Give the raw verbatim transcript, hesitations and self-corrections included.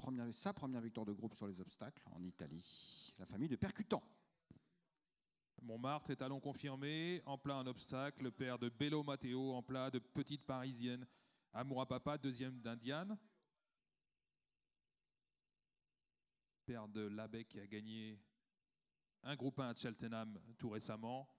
première, sa première victoire de groupe sur les obstacles en Italie. La famille de Percutant. Montmartre, étalon confirmé, en plat un obstacle, le père de Bello Matteo, en plat de Petite Parisienne, Amour à Papa, deuxième d'Indiane. Père de Labé qui a gagné un groupe un à Cheltenham tout récemment.